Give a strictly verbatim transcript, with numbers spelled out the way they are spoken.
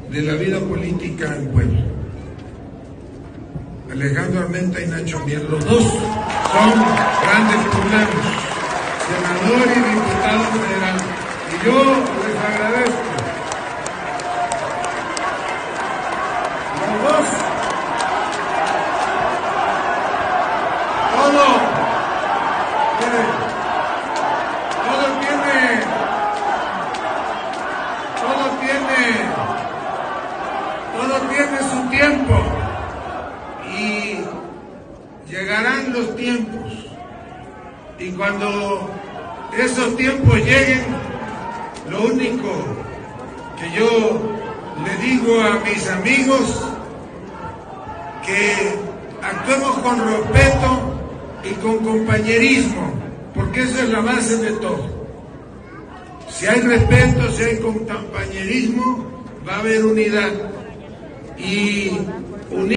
de la vida política en Puebla. Alejandro Armenta y Nacho Mier, los dos son grandes poblanos, senador y diputado federal, y yo les agradezco. Los dos, todo, miren, todo tiene, todo tiene, todo tiene su tiempo. Y llegarán los tiempos, y cuando esos tiempos lleguen, lo único que yo le digo a mis amigos, que actuemos con respeto y con compañerismo, porque esa es la base de todo. Si hay respeto, si hay compañerismo, va a haber unidad, y unidad